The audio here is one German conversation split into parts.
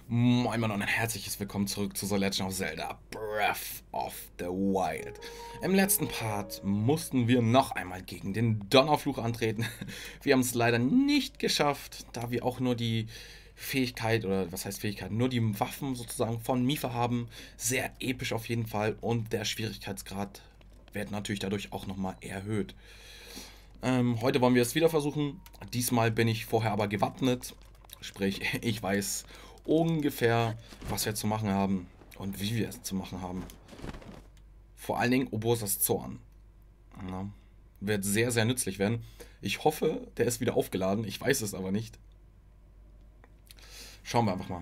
Moin Mann und ein herzliches Willkommen zurück zu The Legend of Zelda Breath of the Wild. Im letzten Part mussten wir noch einmal gegen den Donnerfluch antreten. Wir haben es leider nicht geschafft, da wir auch nur die Fähigkeit, oder was heißt Fähigkeit, nur die Waffen sozusagen von Mipha haben. Sehr episch auf jeden Fall und der Schwierigkeitsgrad wird natürlich dadurch auch nochmal erhöht. Heute wollen wir es wieder versuchen. Diesmal bin ich vorher aber gewappnet. Sprich, ich weiß ungefähr, was wir zu machen haben und wie wir es zu machen haben. Vor allen Dingen Obosas Zorn. Ja, wird sehr, sehr nützlich werden. Ich hoffe, der ist wieder aufgeladen. Ich weiß es aber nicht. Schauen wir einfach mal.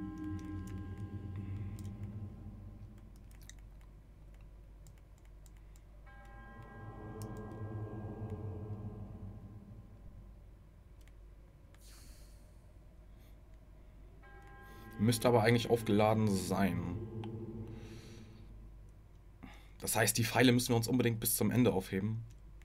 Müsste aber eigentlich aufgeladen sein. Das heißt, die Pfeile müssen wir uns unbedingt bis zum Ende aufheben.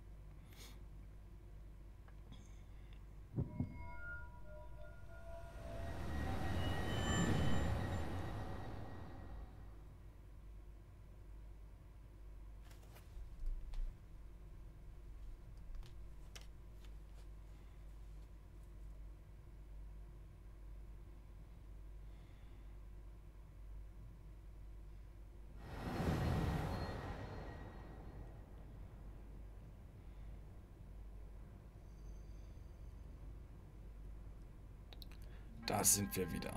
Da sind wir wieder.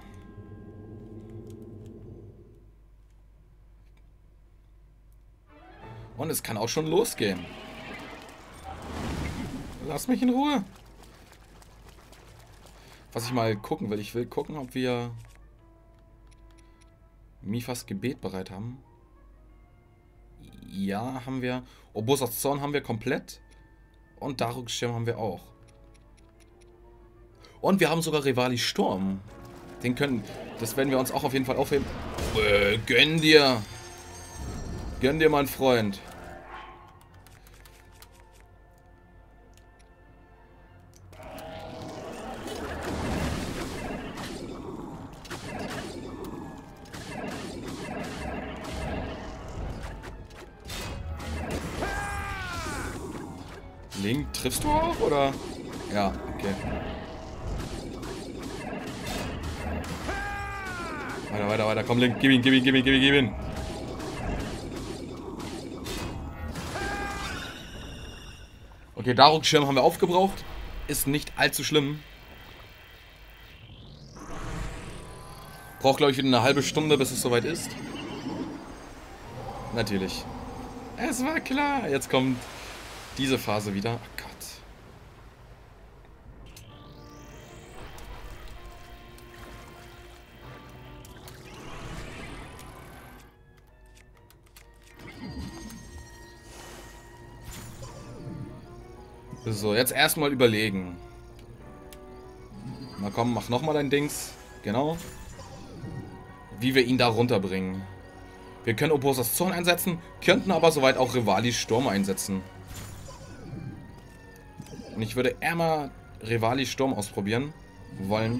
Und es kann auch schon losgehen. Lass mich in Ruhe. Was ich mal gucken will, ich will gucken, ob wir Miphas Gebet bereit haben. Ja, haben wir. Obosas Zorn haben wir komplett. Und Daruks Schirm haben wir auch. Und wir haben sogar Revali Sturm. Das werden wir uns auch auf jeden Fall aufheben. Gönn dir. Gönn dir, mein Freund. Link, triffst du auch, oder? Ja, okay. Weiter, weiter, weiter. Komm, Link, gib ihn, gib ihn, gib ihn, gib ihn, gib ihn. Okay, Daruks Schirm haben wir aufgebraucht. Ist nicht allzu schlimm. Braucht, glaube ich, wieder eine halbe Stunde, bis es soweit ist. Natürlich. Es war klar. Jetzt kommt diese Phase wieder. Oh Gott. So, jetzt erstmal überlegen. Na komm, mach nochmal dein Dings. Genau. Wie wir ihn da runterbringen. Wir können Obosas Zorn einsetzen, könnten aber soweit auch Revalis Sturm einsetzen. Und ich würde eher mal Revalis Sturm ausprobieren wollen.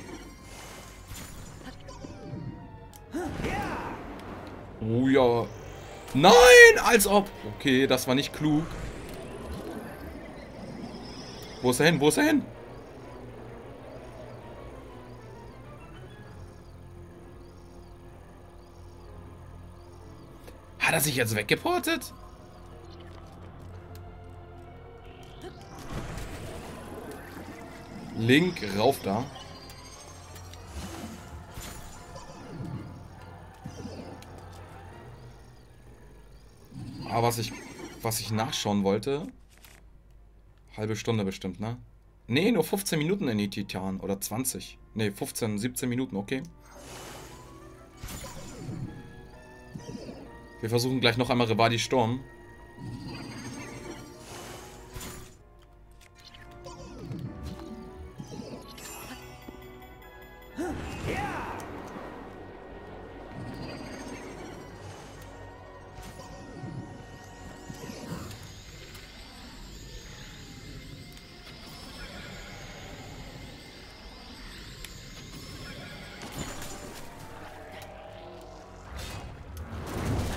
Oh ja. Nein, als ob. Okay, das war nicht klug. Wo ist er hin? Wo ist er hin? Hat er sich jetzt weggeportet? Link, rauf da. Aber was ich nachschauen wollte... Halbe Stunde bestimmt, ne? Ne, nur 15 Minuten in die Titan. Oder 20. Ne, 15, 17 Minuten, okay. Wir versuchen gleich noch einmal Revali Sturm.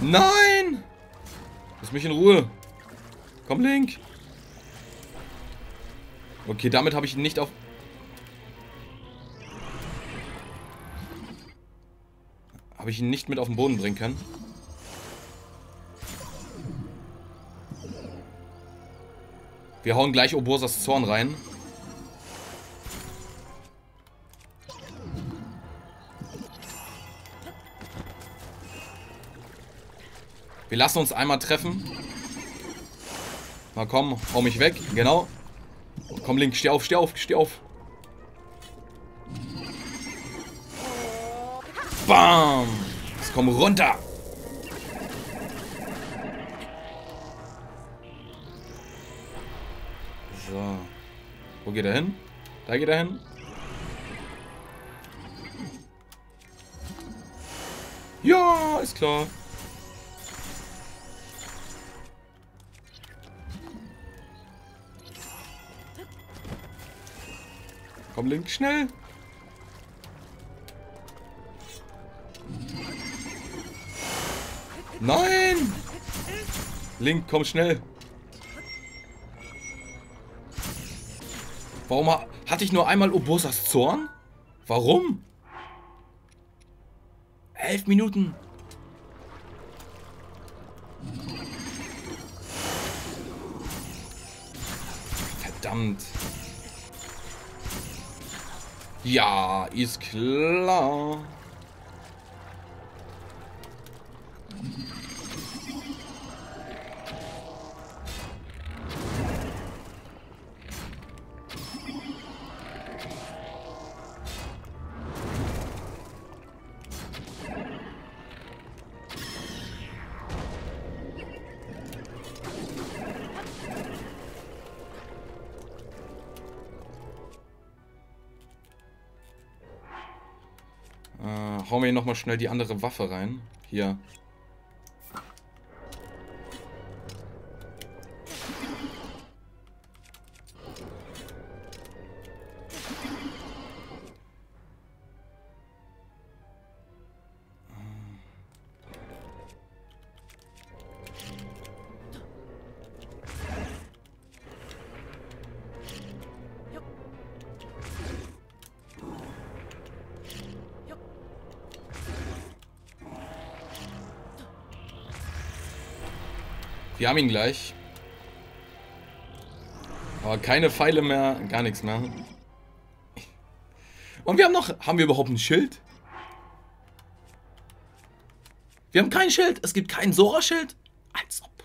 Nein! Lass mich in Ruhe. Komm, Link. Okay, damit habe ich ihn nicht auf... Habe ich ihn nicht mit auf den Boden bringen können. Wir hauen gleich Urbosas Zorn rein. Wir lassen uns einmal treffen. Na komm, hau mich weg. Genau. Komm, Link, steh auf, steh auf, steh auf. Bam! Jetzt komm runter. So. Wo geht er hin? Da geht er hin. Ja, ist klar. Komm, Link, schnell. Nein! Link, komm schnell. Warum hatte ich nur einmal Urbosas Zorn? Warum? 11 Minuten. Verdammt. Ja, ist klar. Hauen wir hier nochmal schnell die andere Waffe rein. Hier. Wir haben ihn gleich. Aber keine Pfeile mehr, gar nichts mehr. Und wir haben noch... Haben wir überhaupt ein Schild? Wir haben kein Schild. Es gibt kein Sora-Schild. Als ob.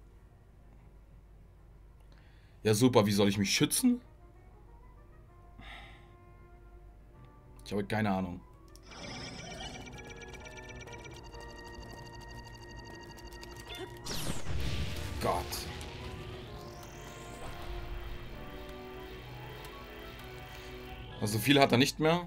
Ja, super. Wie soll ich mich schützen? Ich habe keine Ahnung. Gott. Also viel hat er nicht mehr.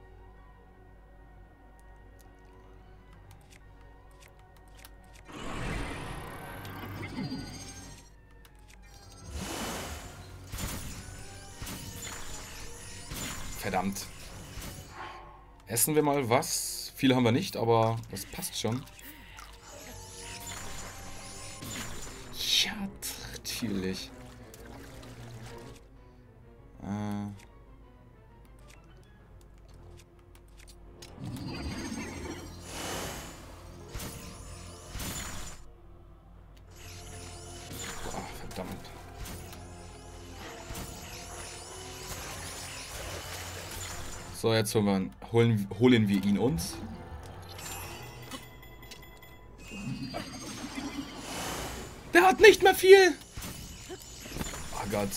Verdammt. Essen wir mal was. Viel haben wir nicht, aber das passt schon. Ja, natürlich. Boah, verdammt. So, jetzt holen wir ihn uns. Der hat nicht mehr viel. Oh Gott.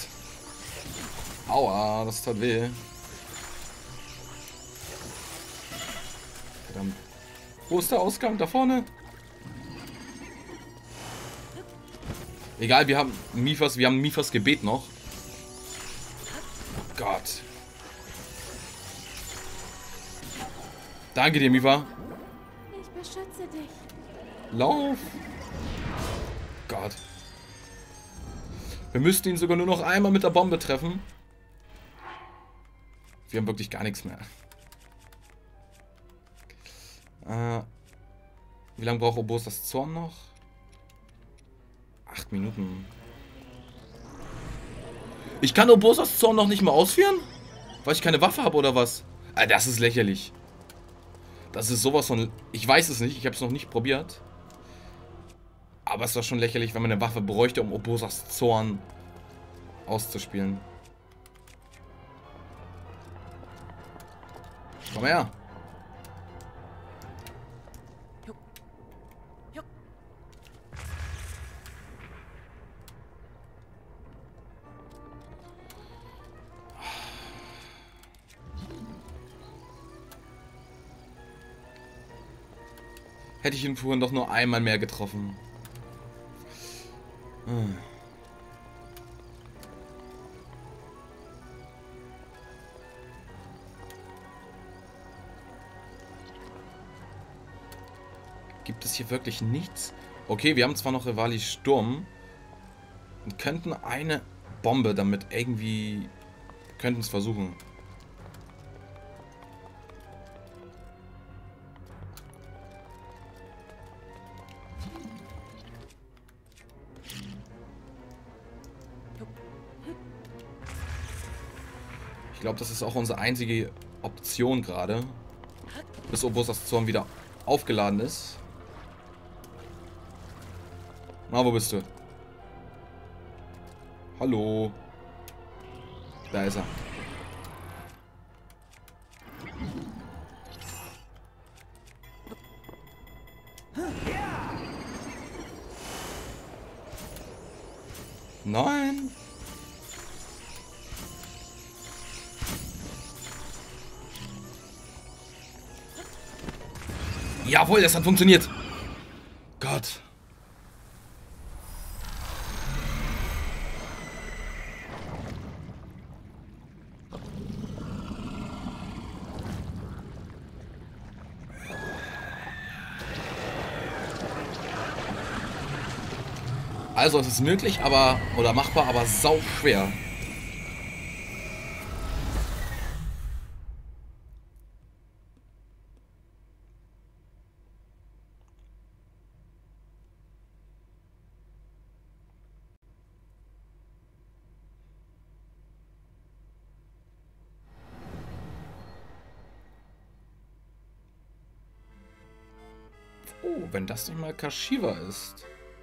Aua, das tat weh. Verdammt. Wo ist der Ausgang? Da vorne? Egal, wir haben Mifas Gebet noch. Oh Gott. Danke dir, Mifa. Ich beschütze dich. Lauf. Gott. Wir müssten ihn sogar nur noch einmal mit der Bombe treffen. Wir haben wirklich gar nichts mehr. Wie lange braucht Obosas Zorn noch? 8 Minuten. Ich kann Obosas Zorn noch nicht mal ausführen? Weil ich keine Waffe habe oder was? Alter, das ist lächerlich. Das ist sowas von... Ich weiß es nicht, ich habe es noch nicht probiert. Aber es ist doch schon lächerlich, wenn man eine Waffe bräuchte, um Obosas Zorn auszuspielen. Komm her. Hätte ich ihn vorhin doch nur einmal mehr getroffen. Gibt es hier wirklich nichts? Okay, wir haben zwar noch Rivali Sturm. Und könnten eine Bombe damit irgendwie... Könnten es versuchen. Ich glaube, das ist auch unsere einzige Option gerade. Bis Obosas Zorn wieder aufgeladen ist. Na, wo bist du? Hallo. Da ist er. Nein. Jawohl, das hat funktioniert. Gott. Also es ist möglich, aber oder machbar, aber sau schwer. Oh, wenn das nicht mal Kashiwa ist.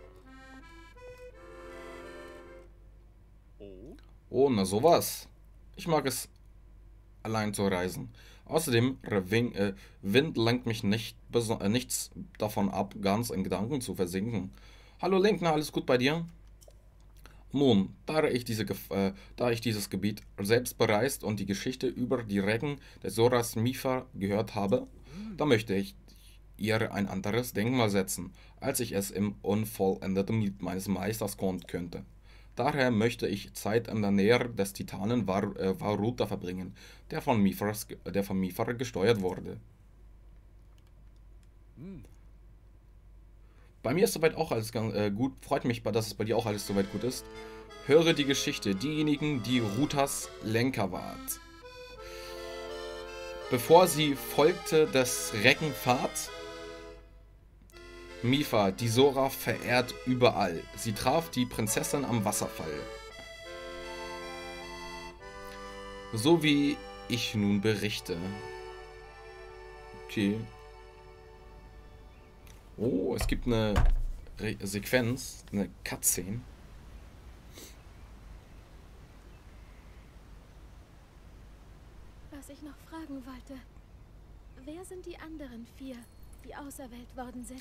Oh, na sowas. Ich mag es, allein zu reisen. Außerdem, Wind lenkt mich nichts davon ab, ganz in Gedanken zu versinken. Hallo Link, na alles gut bei dir? Nun, da ich dieses Gebiet selbst bereist und die Geschichte über die Recken des Zoras Mifar gehört habe, da möchte ich ihr ein anderes Denkmal setzen, als ich es im unvollendeten Lied meines Meisters konnten könnte. Daher möchte ich Zeit in der Nähe des Titanen Varuta verbringen, der von Mifar gesteuert wurde. Bei mir ist soweit auch alles ganz gut. Freut mich, dass es bei dir auch alles soweit gut ist. Höre die Geschichte, diejenigen, die Rutas Lenker ward. Bevor sie folgte des Reckenpfad, Mifar, die Zora verehrt überall. Sie traf die Prinzessin am Wasserfall. So wie ich nun berichte. Okay. Oh, es gibt eine Sequenz, eine Cutscene. Was ich noch fragen wollte. Wer sind die anderen 4, die auserwählt worden sind?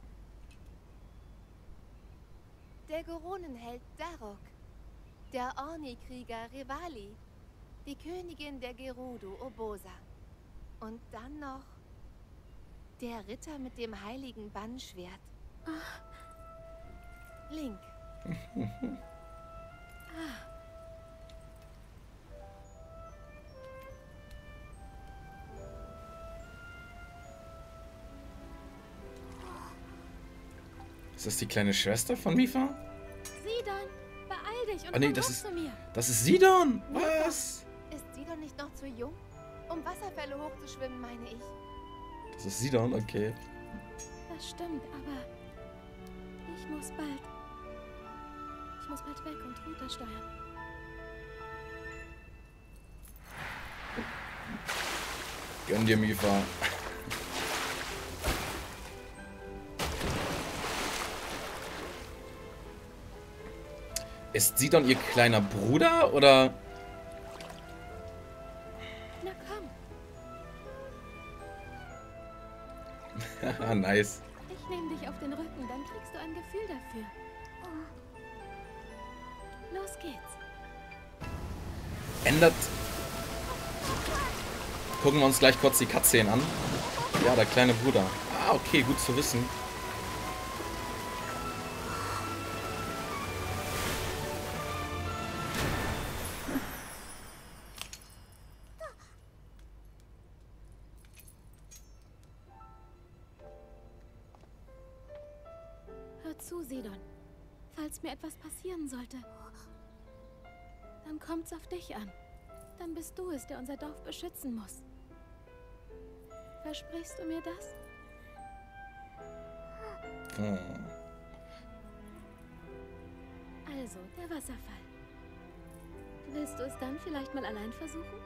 Der Goronenheld Darok, der Orni-Krieger Rivali, die Königin der Gerudo Obosa und dann noch der Ritter mit dem heiligen Bannschwert. Link. Ist das die kleine Schwester von Mifar? Sidon, beeil dich und Oh nee, komm das hoch ist... zu mir. Das ist Sidon! Was? Ist Sidon nicht noch zu jung, um Wasserfälle hochzuschwimmen, meine ich? Das ist Sidon, okay. Das stimmt, aber ich muss bald weg und runtersteuern. Gönn dir, Mipha. Ist Sidon ihr kleiner Bruder, oder? Na komm, Nice. ich nehme dich auf den Rücken, dann kriegst du ein Gefühl dafür. Los geht's. Ändert. Gucken wir uns gleich kurz die Cutscene an. Ja, der kleine Bruder. Ah, okay, gut zu wissen. Hör zu, Sidon. Falls mir etwas passieren sollte, dann kommt's auf dich an. Dann bist du es, der unser Dorf beschützen muss. Versprichst du mir das? Oh. Also, der Wasserfall. Willst du es dann vielleicht mal allein versuchen?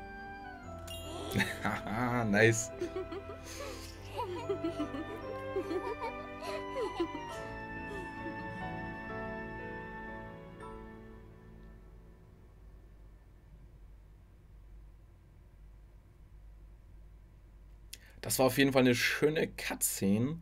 Haha, nice. Das war auf jeden Fall eine schöne Cutscene.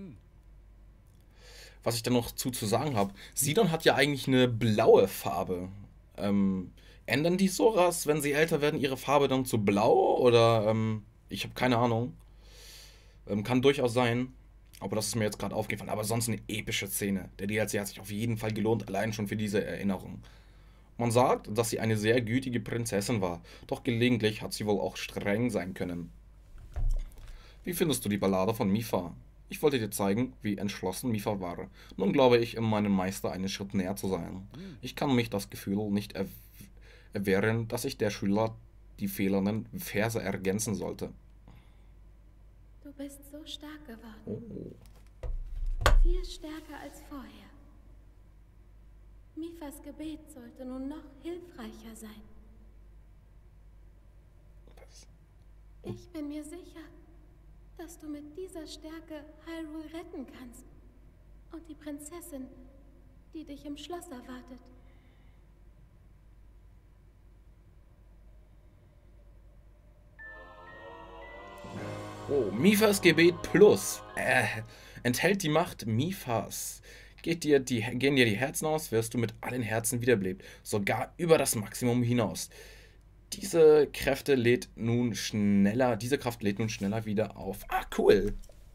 Was ich da noch zu sagen habe. Sidon hat ja eigentlich eine blaue Farbe. Ändern die Soras, wenn sie älter werden, ihre Farbe dann zu blau? Oder, ich habe keine Ahnung. Kann durchaus sein. Aber das ist mir jetzt gerade aufgefallen. Aber sonst eine epische Szene. Der DLC hat sich auf jeden Fall gelohnt, allein schon für diese Erinnerung. Man sagt, dass sie eine sehr gütige Prinzessin war. Doch gelegentlich hat sie wohl auch streng sein können. Wie findest du die Ballade von Mipha? Ich wollte dir zeigen, wie entschlossen Mipha war. Nun glaube ich, in meinem Meister einen Schritt näher zu sein. Ich kann mich das Gefühl nicht erwehren, dass ich der Schüler die fehlenden Verse ergänzen sollte. Du bist so stark geworden. Oh. Viel stärker als vorher. Miphas Gebet sollte nun noch hilfreicher sein. Ich bin mir sicher, dass du mit dieser Stärke Hyrule retten kannst. Und die Prinzessin, die dich im Schloss erwartet. Oh, Miphas Gebet Plus. Enthält die Macht Miphas. Gehen dir die Herzen aus, wirst du mit allen Herzen wiederbelebt. Sogar über das Maximum hinaus. Diese Kraft lädt nun schneller wieder auf. Ah, cool.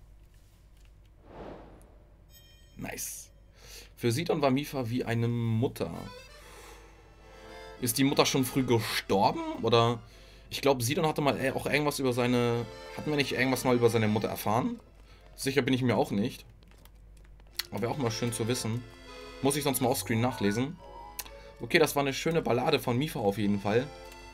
Nice. Für Sidon war Mipha wie eine Mutter. Ist die Mutter schon früh gestorben? Oder? Ich glaube, Sidon hatte mal auch irgendwas über seine... Hatten wir nicht irgendwas mal über seine Mutter erfahren? Sicher bin ich mir auch nicht. Aber wäre auch mal schön zu wissen. Muss ich sonst mal offscreen nachlesen. Okay, das war eine schöne Ballade von Mipha auf jeden Fall.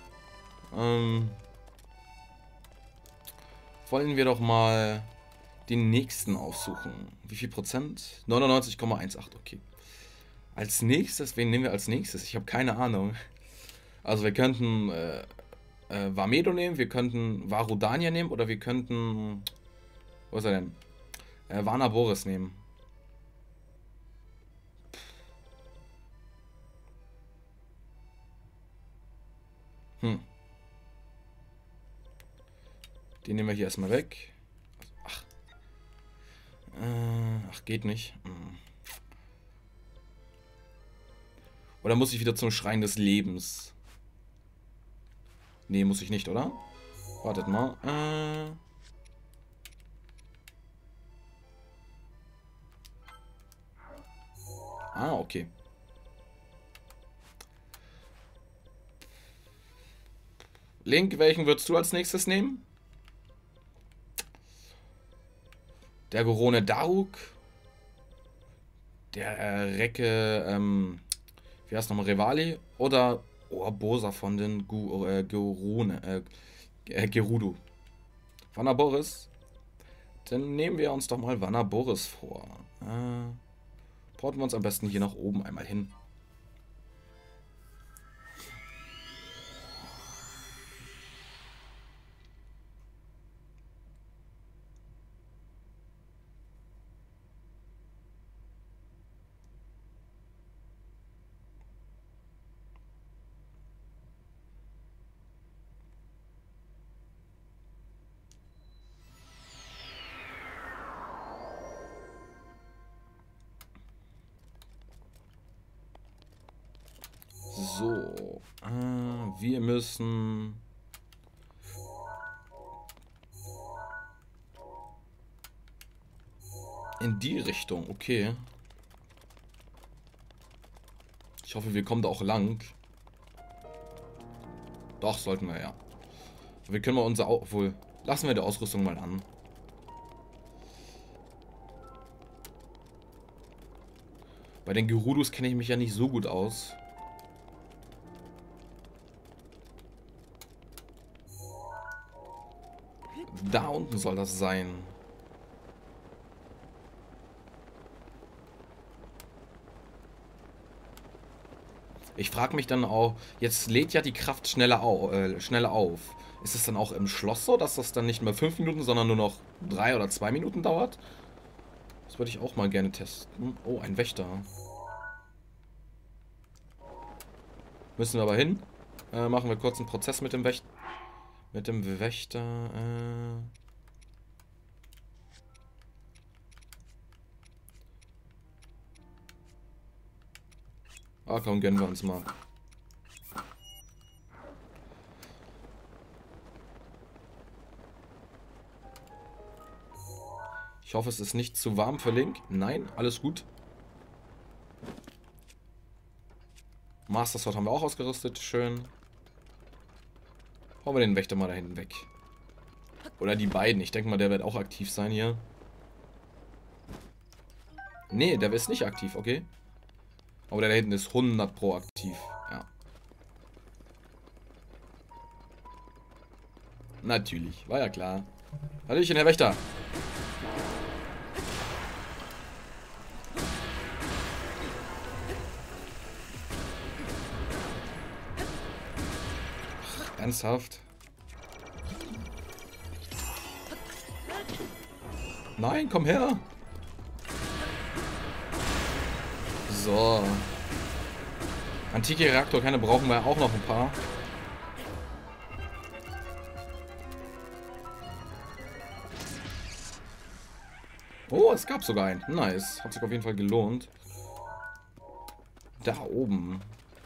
Wollen wir doch mal den nächsten aufsuchen. Wie viel Prozent? 99,18, okay. Als nächstes, wen nehmen wir als nächstes? Ich habe keine Ahnung. Also wir könnten Vamedo nehmen, wir könnten Varudania nehmen oder wir könnten... Wo ist er denn? Vana Boris nehmen. Den nehmen wir hier erstmal weg. Ach, geht nicht. Oder muss ich wieder zum Schrein des Lebens? Nee, muss ich nicht, oder? Wartet mal. Okay. Link, welchen würdest du als nächstes nehmen? Der Gorone Daruk. Der Recke, wie heißt nochmal, Revali? Oder Urbosa von den Gerudo. Vana Boris. Dann nehmen wir uns doch mal Wanner Boris vor. Porten wir uns am besten hier nach oben einmal hin. So, wir müssen... in die Richtung, okay. Ich hoffe, wir kommen da auch lang. Doch, sollten wir, ja. Wir können mal unser... Obwohl, lassen wir die Ausrüstung mal an. Bei den Gerudus kenne ich mich ja nicht so gut aus. Da unten soll das sein. Ich frage mich dann auch, jetzt lädt ja die Kraft schneller auf. Ist es dann auch im Schloss so, dass das dann nicht mehr 5 Minuten, sondern nur noch 3 oder 2 Minuten dauert? Das würde ich auch mal gerne testen. Oh, ein Wächter. Müssen wir aber hin. Machen wir kurz einen Prozess mit dem Wächter. Ah, komm, gönnen wir uns mal. Ich hoffe, es ist nicht zu warm für Link. Nein, alles gut. Master Sword haben wir auch ausgerüstet. Schön. Hauen wir den Wächter mal da hinten weg. Oder die beiden. Ich denke mal, der wird auch aktiv sein hier. Nee, der ist nicht aktiv, okay. Aber der da hinten ist 100 Pro aktiv. Ja. Natürlich, war ja klar. Hallöchen, Herr Wächter. Ach, ernsthaft? Nein, komm her. So. Antike Reaktorkerne brauchen wir auch noch ein paar. Oh, es gab sogar einen. Nice. Hat sich auf jeden Fall gelohnt. Da oben.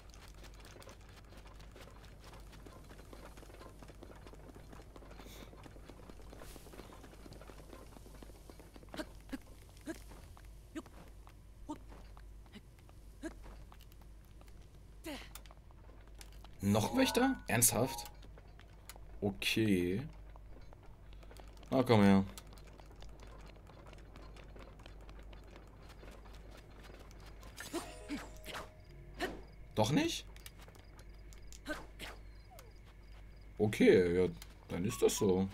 Noch Wächter? Ernsthaft? Okay. Na, komm her. Doch nicht? Okay, ja, dann ist das so.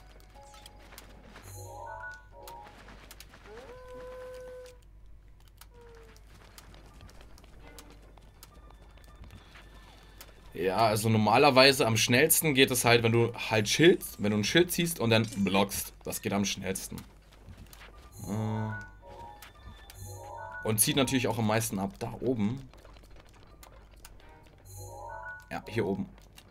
Ja, also normalerweise am schnellsten geht es halt, wenn du halt schildst, wenn du ein Schild ziehst und dann blockst. Das geht am schnellsten. Und zieht natürlich auch am meisten ab. Da oben. Ja, hier oben.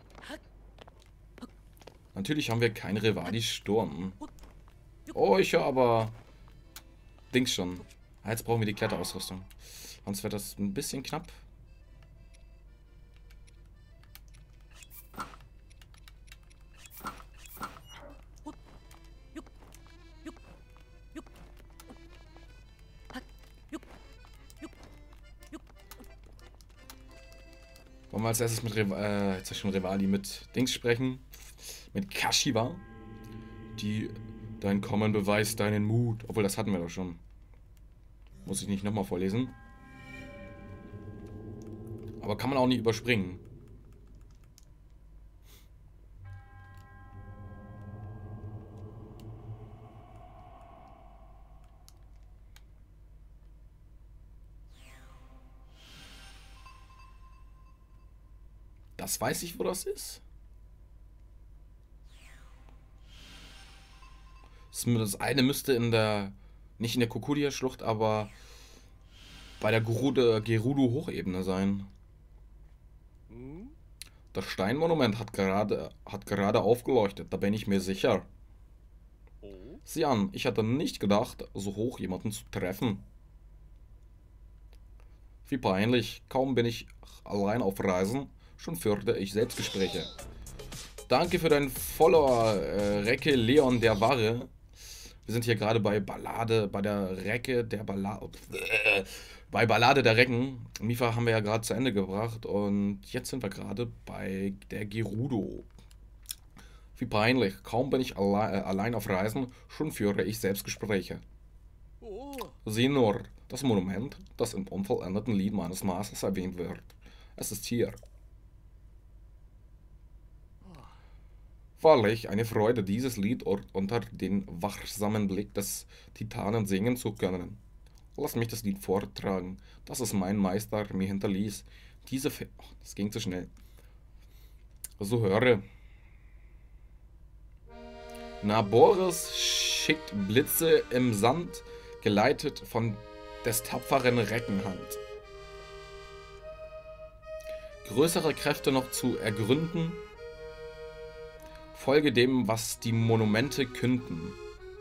Natürlich haben wir keinen Revali-Sturm. Oh, ich höre aber... Dings schon. Jetzt brauchen wir die Kletterausrüstung. Sonst wird das ein bisschen knapp. Wollen wir als erstes mit Revali mit Dings sprechen? Mit Kashiwa. Die dein Kommen beweist deinen Mut. Obwohl, das hatten wir doch schon. Muss ich nicht nochmal vorlesen. Aber kann man auch nicht überspringen. Das weiß ich, wo das ist. Das eine müsste in der, nicht in der Kokudia-Schlucht, aber bei der Gerudo-Hochebene sein. Das Steinmonument hat gerade aufgeleuchtet, da bin ich mir sicher. Sieh an, ich hatte nicht gedacht, so hoch jemanden zu treffen. Wie peinlich, kaum bin ich allein auf Reisen, schon führte ich Selbstgespräche. Danke für deinen Follower, Recke Leon der Wahre. Wir sind hier gerade bei Ballade, bei der Recke der Ballade. Bei Ballade der Recken. Mifa haben wir ja gerade zu Ende gebracht und jetzt sind wir gerade bei der Gerudo. Wie peinlich, kaum bin ich allein auf Reisen, schon führe ich Selbstgespräche. Sieh nur, das Monument, das im unvollendeten Lied meines Meisters erwähnt wird. Es ist hier. Wahrlich eine Freude, dieses Lied unter den wachsamen Blick des Titanen singen zu können. Lass mich das Lied vortragen, das es mein Meister mir hinterließ. Das ging zu schnell. So höre. Naboris schickt Blitze im Sand, geleitet von des tapferen Reckenhand. Größere Kräfte noch zu ergründen, folge dem, was die Monumente künden.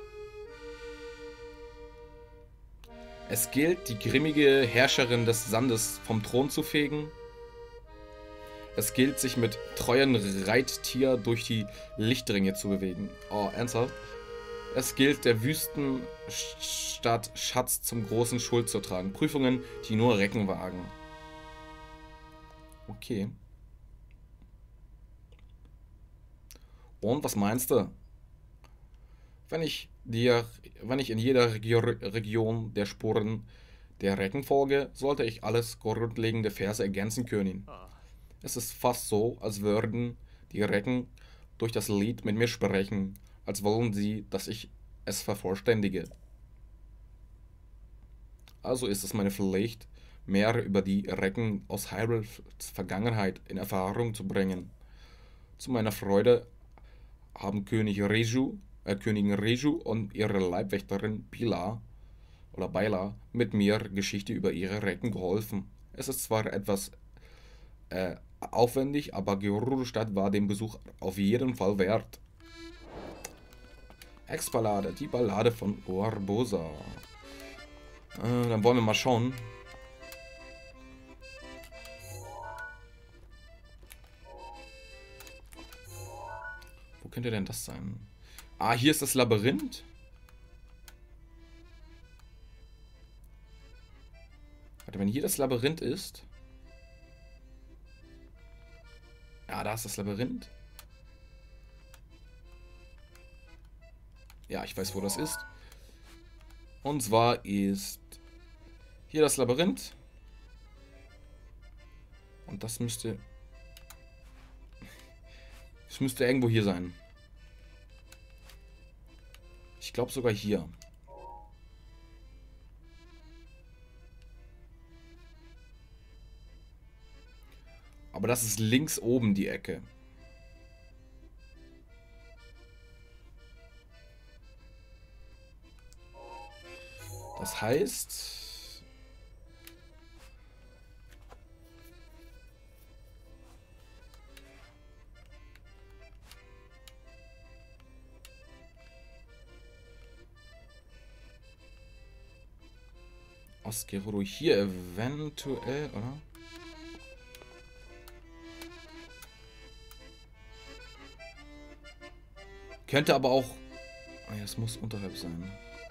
Es gilt, die grimmige Herrscherin des Sandes vom Thron zu fegen. Es gilt, sich mit treuen Reittier durch die Lichtringe zu bewegen. Oh, ernsthaft? Es gilt, der Wüstenstadt Schatz zum großen Schuld zu tragen. Prüfungen, die nur Recken wagen. Okay. Und was meinst du? Wenn ich in jeder Region der Spuren der Recken folge, sollte ich alles grundlegende Verse ergänzen können. Es ist fast so, als würden die Recken durch das Lied mit mir sprechen, als wollen sie, dass ich es vervollständige. Also ist es meine Pflicht, mehr über die Recken aus Hyrule's Vergangenheit in Erfahrung zu bringen. Zu meiner Freude haben Königin Reju und ihre Leibwächterin Baila mit mir Geschichte über ihre Recken geholfen. Es ist zwar etwas aufwendig, aber Gerudo-Stadt war den Besuch auf jeden Fall wert. Ex-Ballade, die Ballade von Urbosa. Dann wollen wir mal schauen. Wo könnte denn das sein? Ah, hier ist das Labyrinth. Warte, wenn hier das Labyrinth ist. Ja, da ist das Labyrinth. Ja, ich weiß, wo das ist. Und zwar ist hier das Labyrinth. Und das müsste... Es müsste irgendwo hier sein. Ich glaube sogar hier. Aber das ist links oben die Ecke. Das heißt... Gerudo hier eventuell, oder? Könnte aber auch... Oh ja, es muss unterhalb sein.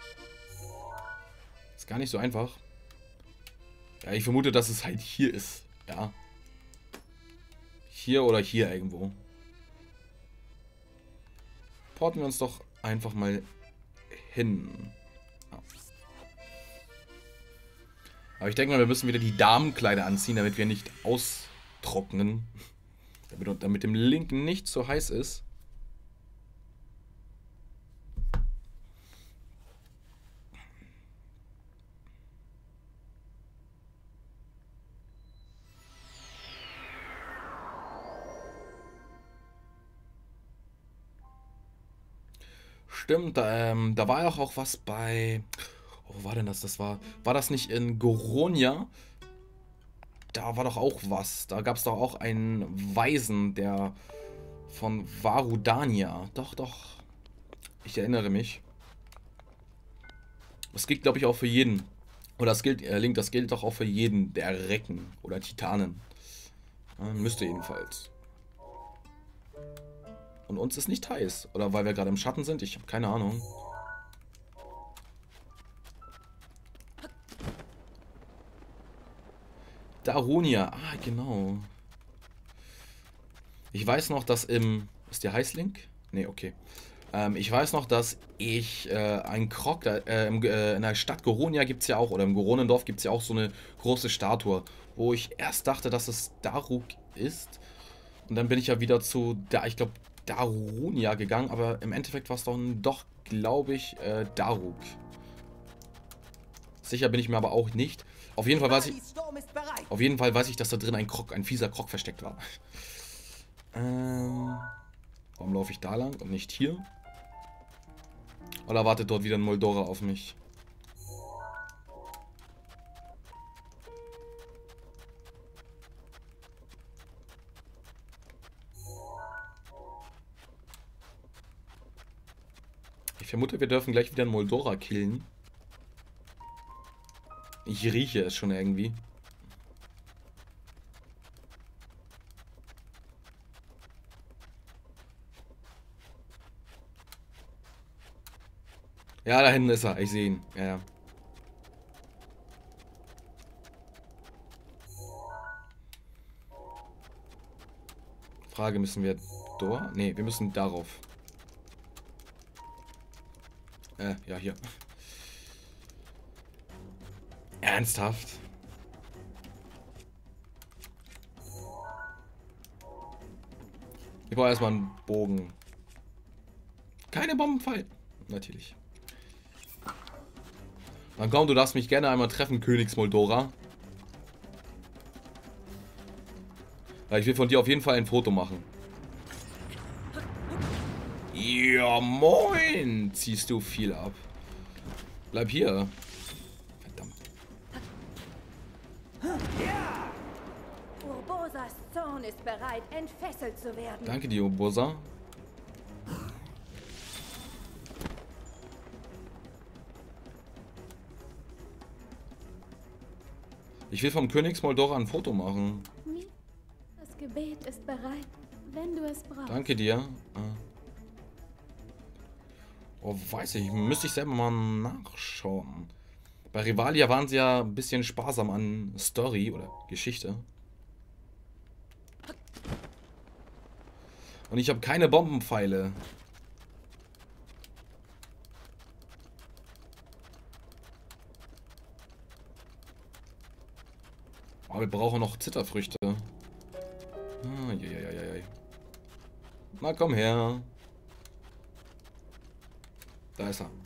Ist gar nicht so einfach. Ja, ich vermute, dass es halt hier ist. Ja. Hier oder hier irgendwo. Porten wir uns doch einfach mal hin. Ja. Aber ich denke mal, wir müssen wieder die Damenkleider anziehen, damit wir nicht austrocknen. Damit dem Link nicht so heiß ist. Stimmt, da war ja auch was bei... Oh, wo war denn das? War das nicht in Goronia? Da war doch auch was. Da gab es doch auch einen Weisen, der von Varudania. Doch, doch. Ich erinnere mich. Das gilt, glaube ich, auch für jeden. Oder das gilt, Link, das gilt doch auch für jeden der Recken oder Titanen. Müsste jedenfalls. Und uns ist nicht heiß. Oder weil wir gerade im Schatten sind? Ich habe keine Ahnung. Daronia. Ah, genau. Ich weiß noch, dass im... Ist der Heißlink? Nee, okay. Ich weiß noch, dass ich ein Krog... in der Stadt Goronia gibt es ja auch, oder im Goronendorf gibt es ja auch so eine große Statue, wo ich erst dachte, dass es Daruk ist. Und dann bin ich ja wieder zu... ich glaube, Daronia gegangen, aber im Endeffekt war es doch, glaube ich, Daruk. Sicher bin ich mir aber auch nicht. Auf jeden Fall weiß ich, dass da drin ein fieser Krog versteckt war. Warum laufe ich da lang und nicht hier? Oder wartet dort wieder ein Moldora auf mich? Ich vermute, wir dürfen gleich wieder einen Moldora killen. Ich rieche es schon irgendwie. Ja, da hinten ist er. Ich sehe ihn. Ja, ja. Frage, müssen wir dort? Ne, wir müssen darauf. Ja, hier. Ernsthaft? Ich brauche erstmal einen Bogen. Keine Bombenpfeil. Natürlich. Dann komm, du darfst mich gerne einmal treffen, Königsmoldora. Ich will von dir auf jeden Fall ein Foto machen. Ja, moin! Ziehst du viel ab. Bleib hier. Verdammt. Urbosas Zorn ist bereit, entfesselt zu werden. Danke dir, Urbosa. Ich will vom Königsmoldora ein Foto machen. Das Gebet ist bereit, wenn du es brauchst. Danke dir. Oh, weiß ich. Müsste ich selber mal nachschauen. Bei Rivalia waren sie ja ein bisschen sparsam an Story oder Geschichte. Und ich habe keine Bombenpfeile. Aber wir brauchen noch Zitterfrüchte. Na komm her. Da ist er.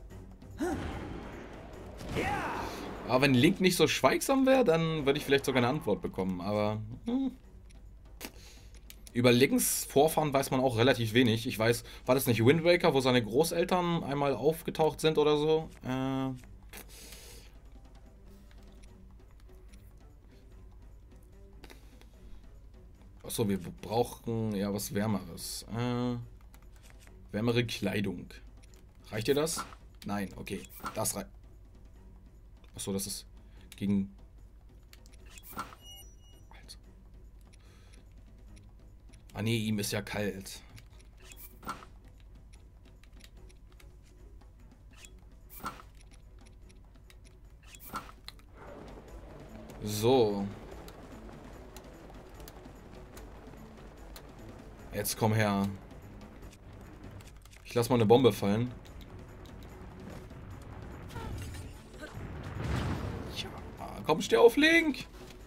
Aber wenn Link nicht so schweigsam wäre, dann würde ich vielleicht sogar eine Antwort bekommen. Aber über Links Vorfahren weiß man auch relativ wenig. Ich weiß, war das nicht Wind Waker, wo seine Großeltern einmal aufgetaucht sind oder so? Achso, wir brauchen ja was Wärmeres. Wärmere Kleidung. Reicht dir das? Nein, okay. Das reicht. Achso, das ist gegen... Also. Ah nee, ihm ist ja kalt. So. Jetzt komm her. Ich lass mal eine Bombe fallen. Ja, komm, steh auf, Link!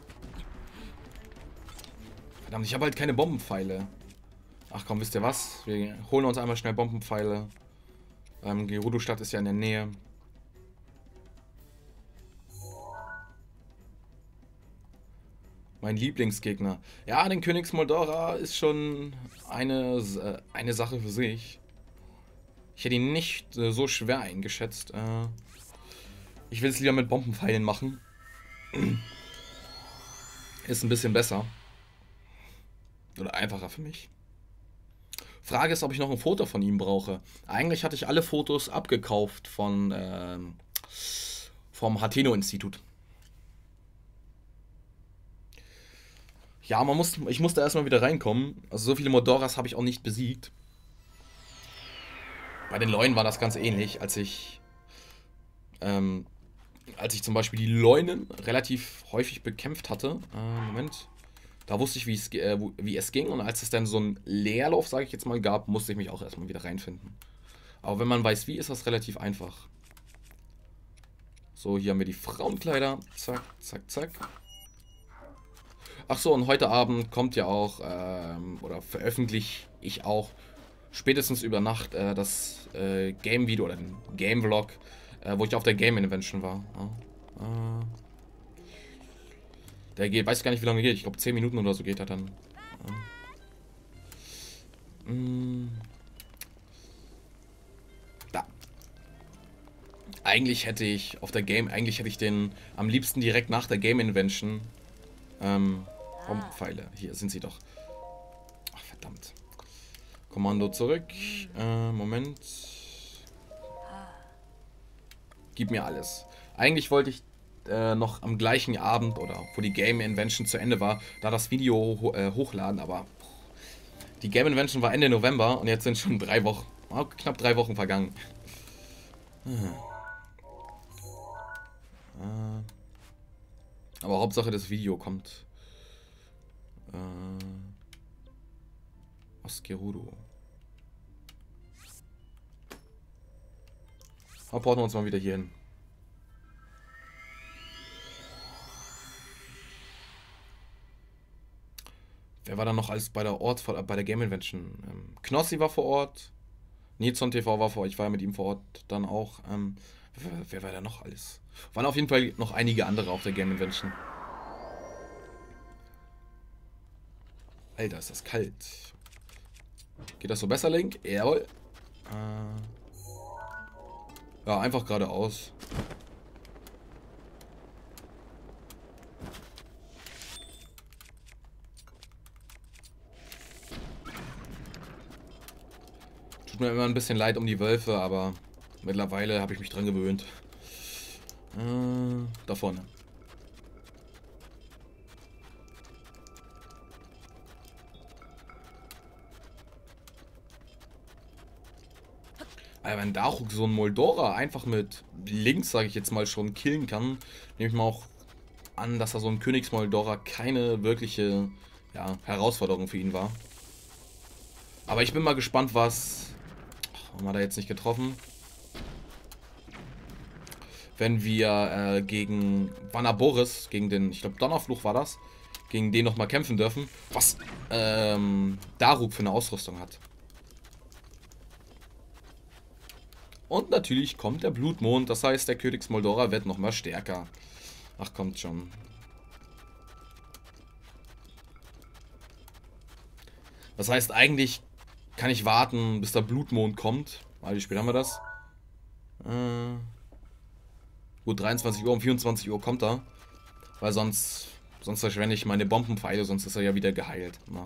Verdammt, ich habe halt keine Bombenpfeile. Ach komm, wisst ihr was? Wir holen uns einmal schnell Bombenpfeile. Gerudo-Stadt ist ja in der Nähe. Mein Lieblingsgegner. Ja, den Königsmoldora ist schon eine Sache für sich. Ich hätte ihn nicht so schwer eingeschätzt. Ich will es lieber mit Bombenpfeilen machen. Ist ein bisschen besser. Oder einfacher für mich. Frage ist, ob ich noch ein Foto von ihm brauche. Eigentlich hatte ich alle Fotos abgekauft von vom Hateno-Institut. Ja, ich musste erstmal wieder reinkommen. Also so viele Modoras habe ich auch nicht besiegt. Bei den Leunen war das ganz ähnlich, als ich zum Beispiel die Leunen relativ häufig bekämpft hatte. Moment. Da wusste ich, wie es ging. Und als es dann so einen Leerlauf, sage ich jetzt mal, gab, musste ich mich auch erstmal wieder reinfinden. Aber wenn man weiß wie, ist das relativ einfach. So, hier haben wir die Frauenkleider. Zack, zack, zack. Ach so, und heute Abend kommt ja auch, oder veröffentliche ich auch spätestens über Nacht das Game-Video oder den Game-Vlog, wo ich auf der Game-Invention war. Der geht, weiß gar nicht, wie lange geht. Ich glaube 10 Minuten oder so geht er dann. Da. Eigentlich hätte ich den am liebsten direkt nach der Game Invention. Bombenpfeile. Hier sind sie doch. Ach, verdammt. Kommando zurück. Moment. Gib mir alles. Eigentlich wollte ich noch am gleichen Abend oder wo die Game Invention zu Ende war, da das Video hochladen, aber die Game Invention war Ende November und jetzt sind schon 3 Wochen, knapp 3 Wochen vergangen. Aber Hauptsache das Video kommt aus Gerudo. Porten wir uns mal wieder hier hin. Wer war dann noch alles bei der Game Invention? Knossi war vor Ort. Nizon TV war vor Ort. Ich war ja mit ihm vor Ort dann auch. Wer war da noch alles? Waren auf jeden Fall noch einige andere auf der Game Invention. Alter, ist das kalt. Geht das so besser, Link? Jawohl. Ja, einfach geradeaus. Tut mir immer ein bisschen leid um die Wölfe, aber mittlerweile habe ich mich dran gewöhnt. Da vorne. Aber wenn Daruk so ein Moldora einfach mit links, sage ich jetzt mal, schon killen kann, nehme ich mal auch an, dass er so ein Königsmoldora keine wirkliche Herausforderung für ihn war. Aber ich bin mal gespannt, was... Haben wir da jetzt nicht getroffen? Wenn wir gegen Vanaboris, gegen den, ich glaube Donnerfluch war das, gegen den nochmal kämpfen dürfen, was Daruk für eine Ausrüstung hat. Und natürlich kommt der Blutmond, das heißt, der Königsmoldora wird nochmal stärker. Ach, kommt schon. Das heißt, eigentlich kann ich warten, bis der Blutmond kommt. Wie spät haben wir das? Gut, 23 Uhr, um 24 Uhr kommt er. Weil sonst verschwende ich meine Bombenpfeile, sonst ist er ja wieder geheilt. Na.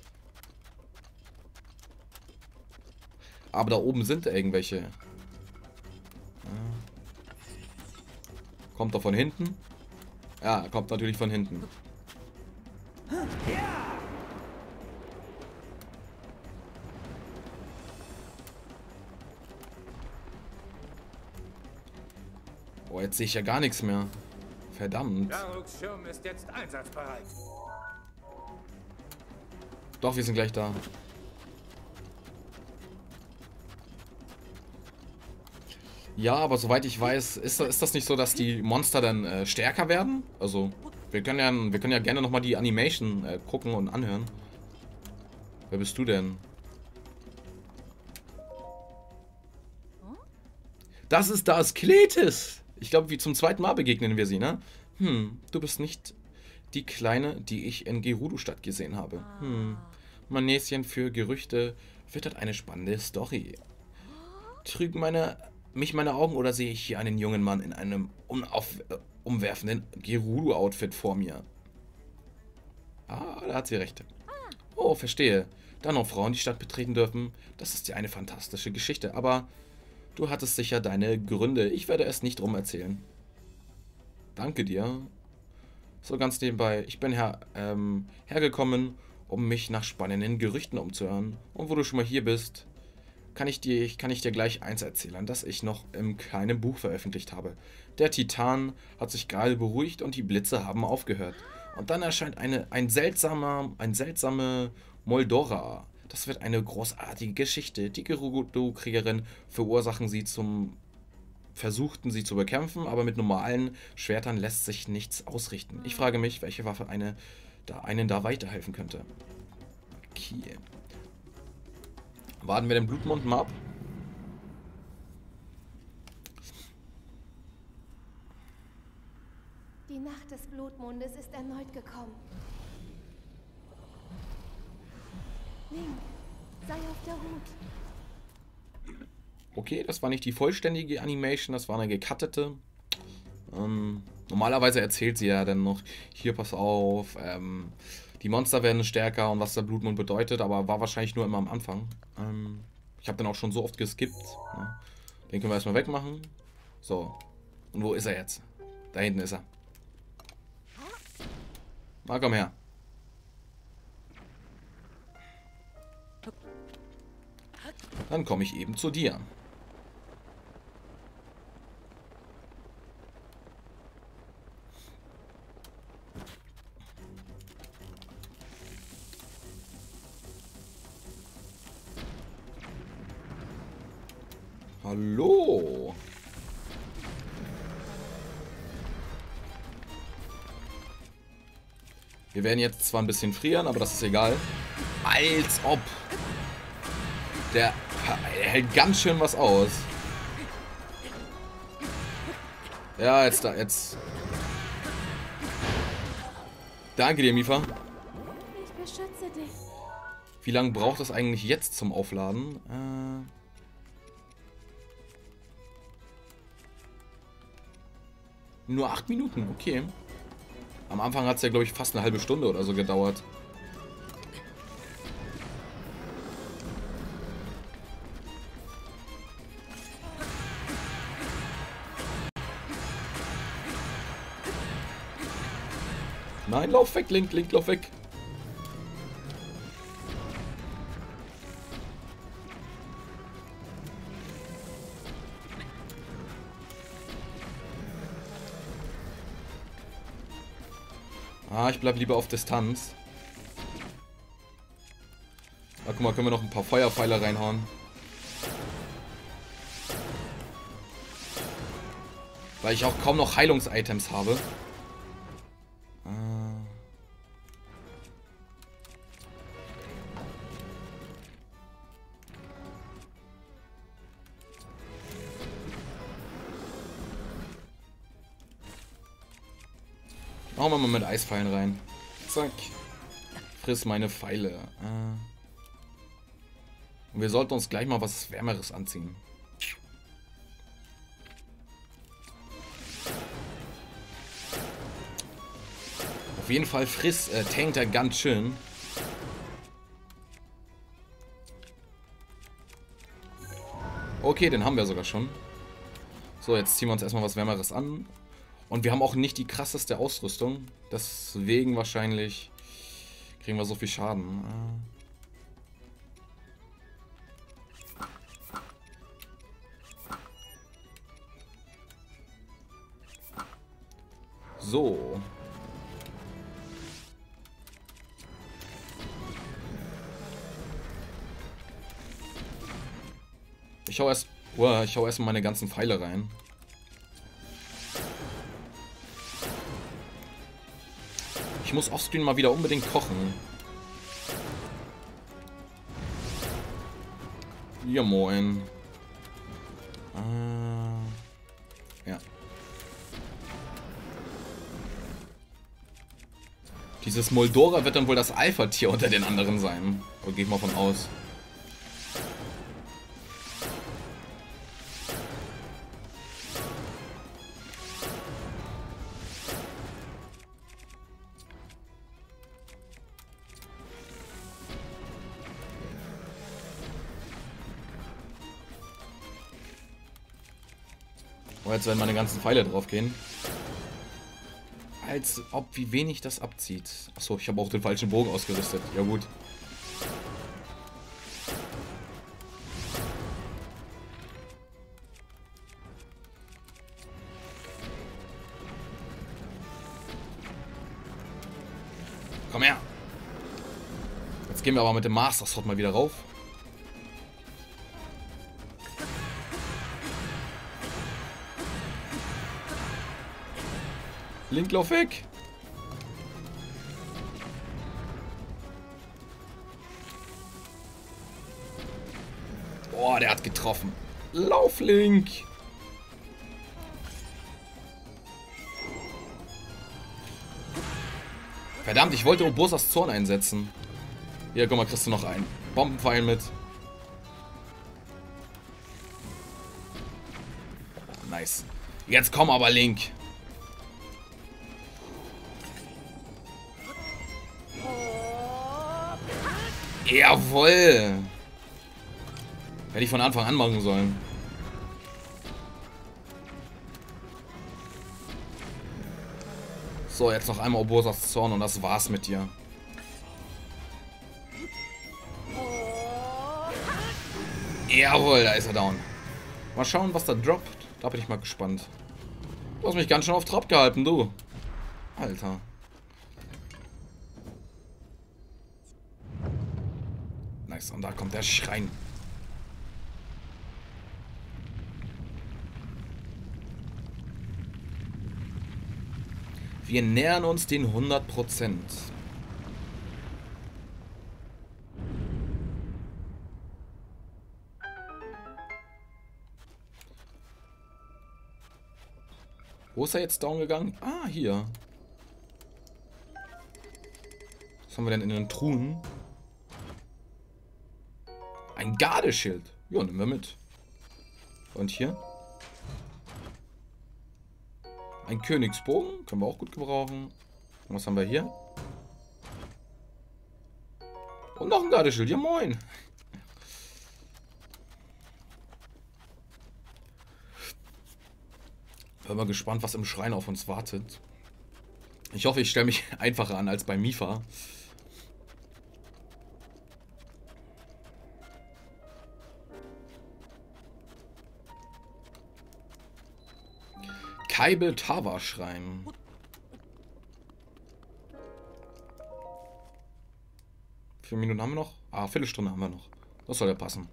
Aber da oben sind irgendwelche. Kommt er von hinten? Ja, er kommt natürlich von hinten. Oh, jetzt sehe ich ja gar nichts mehr. Verdammt. Daruks Schirm ist jetzt einsatzbereit. Doch, wir sind gleich da. Ja, aber soweit ich weiß, ist das nicht so, dass die Monster dann stärker werden? Also, wir können ja gerne nochmal die Animation gucken und anhören. Wer bist du denn? Das ist das Kletis! Ich glaube, wie zum zweiten Mal begegnen wir sie, ne? Du bist nicht die Kleine, die ich in Gerudo-Stadt gesehen habe. Mein Näschen für Gerüchte wittert eine spannende Story. Trügen meine Augen oder sehe ich hier einen jungen Mann in einem umwerfenden Gerudo-Outfit vor mir? Ah, da hat sie recht. Oh, verstehe. Da noch Frauen die Stadt betreten dürfen, das ist ja eine fantastische Geschichte, aber du hattest sicher deine Gründe. Ich werde es nicht rumerzählen. Danke dir. So ganz nebenbei, ich bin hergekommen, um mich nach spannenden Gerüchten umzuhören. Und wo du schon mal hier bist, kann ich dir gleich eins erzählen, das ich noch in keinem Buch veröffentlicht habe. Der Titan hat sich gerade beruhigt und die Blitze haben aufgehört. Und dann erscheint ein seltsame Moldora. Das wird eine großartige Geschichte. Die Gerudo-Kriegerin versuchten sie zu bekämpfen, aber mit normalen Schwertern lässt sich nichts ausrichten. Ich frage mich, welche Waffe einen da weiterhelfen könnte. Okay. Warten wir den Blutmond mal ab. Die Nacht des Blutmondes ist erneut gekommen. Link, sei auf der Hut. Okay, das war nicht die vollständige Animation, das war eine gecuttete. Normalerweise erzählt sie ja dann noch, hier pass auf, die Monster werden stärker und was der Blutmond bedeutet, aber war wahrscheinlich nur immer am Anfang. Ich habe den auch schon so oft geskippt. Ne? Den können wir erstmal wegmachen. So. Und wo ist er jetzt? Da hinten ist er. Na, komm her. Dann komme ich eben zu dir. Hallo. Wir werden jetzt zwar ein bisschen frieren, aber das ist egal. Als ob. Der hält ganz schön was aus. Ja, jetzt. Danke dir, Mipha. Ich beschütze dich. Wie lange braucht es eigentlich jetzt zum Aufladen? Nur 8 Minuten, okay. Am Anfang hat es ja, glaube ich, fast eine halbe Stunde oder so gedauert. Nein, lauf weg, Link, lauf weg. Ah, ich bleib lieber auf Distanz. Ah, guck mal, können wir noch ein paar Feuerpfeile reinhauen. Weil ich auch kaum noch Heilungs-Items habe. Machen wir mal mit Eispfeilen rein. Zack. Friss meine Pfeile. Und wir sollten uns gleich mal was Wärmeres anziehen. Auf jeden Fall tankt er ganz schön. Okay, den haben wir sogar schon. So, jetzt ziehen wir uns erstmal was Wärmeres an. Und wir haben auch nicht die krasseste Ausrüstung. Deswegen wahrscheinlich kriegen wir so viel Schaden. So. Ich hau erst mal meine ganzen Pfeile rein. Ich muss offscreen mal wieder unbedingt kochen. Ja, moin. Ja. Dieses Moldora wird dann wohl das Alpha-Tier unter den anderen sein. Oder gehe ich mal von aus. Oh, jetzt werden meine ganzen Pfeile drauf gehen. Als ob, wie wenig das abzieht. Achso, ich habe auch den falschen Bogen ausgerüstet. Ja gut. Komm her. Jetzt gehen wir aber mit dem Master Sword mal wieder rauf. Link, lauf weg. Boah, der hat getroffen. Lauf, Link. Verdammt, ich wollte Urbosa's Zorn einsetzen. Hier, guck mal, kriegst du noch einen Bombenpfeil mit. Oh, nice. Jetzt komm aber, Link. Jawohl. Hätte ich von Anfang an machen sollen. So, jetzt noch einmal Urbosa's Zorn und das war's mit dir. Jawohl, da ist er down. Mal schauen, was da droppt. Da bin ich mal gespannt. Du hast mich ganz schön auf Trab gehalten, du. Alter. Nice, und da kommt der Schrein. Wir nähern uns den 100%. Wo ist er jetzt down gegangen? Ah, hier. Was haben wir denn in den Truhen? Ein Gardeschild. Ja, nehmen wir mit. Und hier? Ein Königsbogen. Können wir auch gut gebrauchen. Und was haben wir hier? Und noch ein Gardeschild. Ja, moin. Bin mal gespannt, was im Schrein auf uns wartet. Ich hoffe, ich stelle mich einfacher an als bei Mipha. Kaibel-Tawa-Schrein. Wie viele Minuten haben wir noch? Ah, Viertelstunde haben wir noch. Das soll ja passen.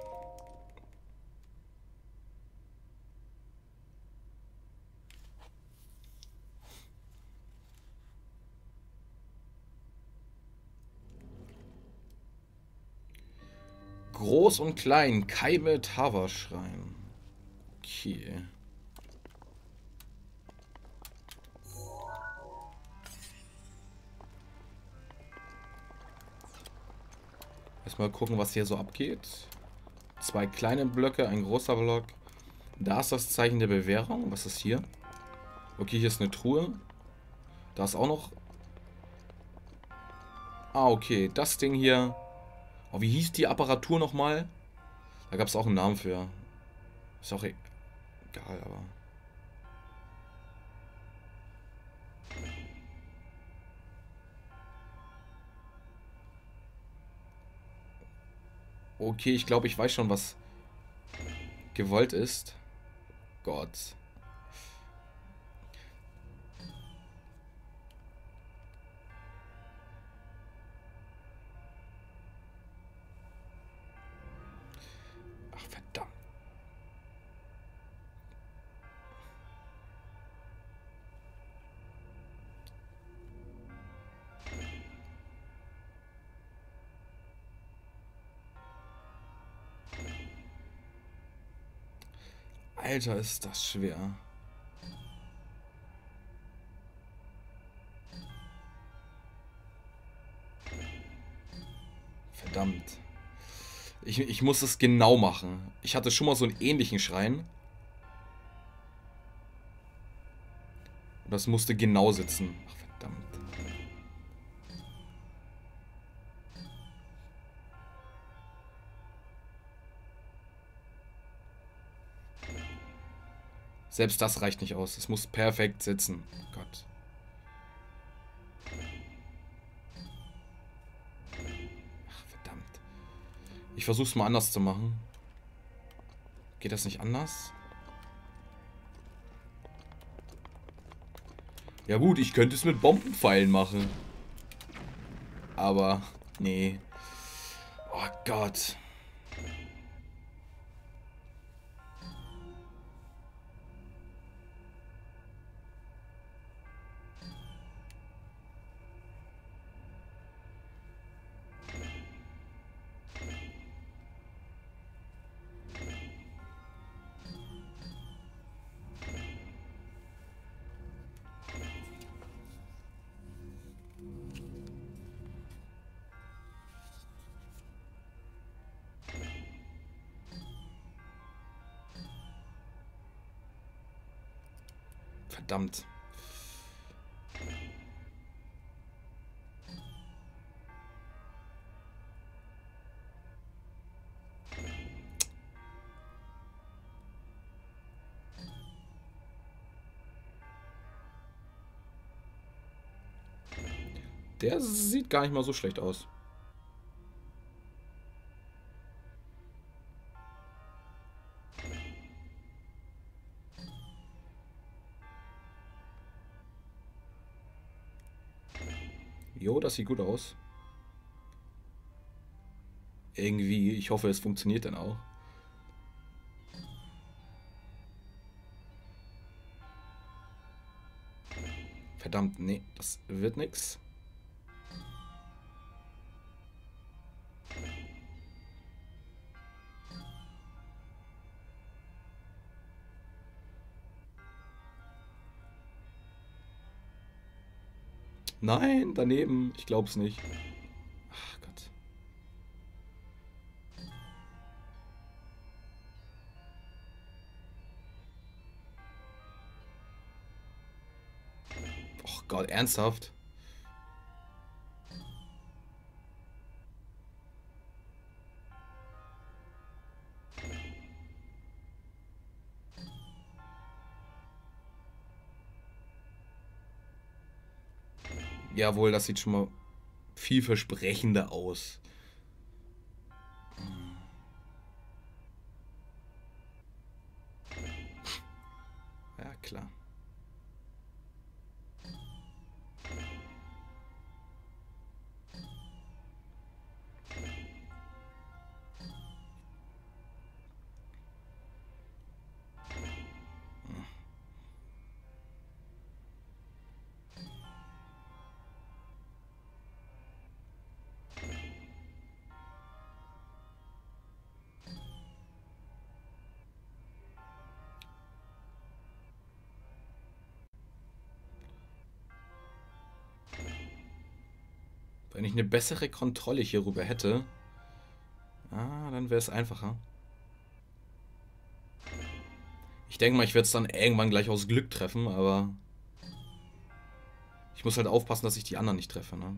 Groß und klein. Kaibel-Tawa-Schrein. Okay. Erstmal gucken, was hier so abgeht. 2 kleine Blöcke, ein großer Block. Da ist das Zeichen der Bewährung. Was ist hier? Okay, hier ist eine Truhe. Da ist auch noch... Ah, okay. Das Ding hier. Oh, wie hieß die Apparatur nochmal? Da gab es auch einen Namen für. Ist auch egal, aber... Okay, ich glaube, ich weiß schon, was gewollt ist. Gott. Ach, verdammt. Alter, ist das schwer. Verdammt. Ich muss es genau machen. Ich hatte schon mal so einen ähnlichen Schrein. Und das musste genau sitzen. Ach, verdammt. Selbst das reicht nicht aus. Es muss perfekt sitzen. Gott. Ach, verdammt. Ich versuch's mal anders zu machen. Geht das nicht anders? Ja gut, ich könnte es mit Bombenpfeilen machen. Aber, nee. Oh Gott. Verdammt. Der sieht gar nicht mal so schlecht aus. Jo, das sieht gut aus. Irgendwie. Ich hoffe, es funktioniert dann auch. Verdammt, nee, das wird nix. Nein, daneben. Ich glaub's nicht. Ach Gott. Oh Gott, ernsthaft? Jawohl, das sieht schon mal vielversprechender aus. Ja, klar. Wenn ich eine bessere Kontrolle hierüber hätte, dann wäre es einfacher. Ich denke mal, ich werde es dann irgendwann gleich aus Glück treffen, aber ich muss halt aufpassen, dass ich die anderen nicht treffe, ne?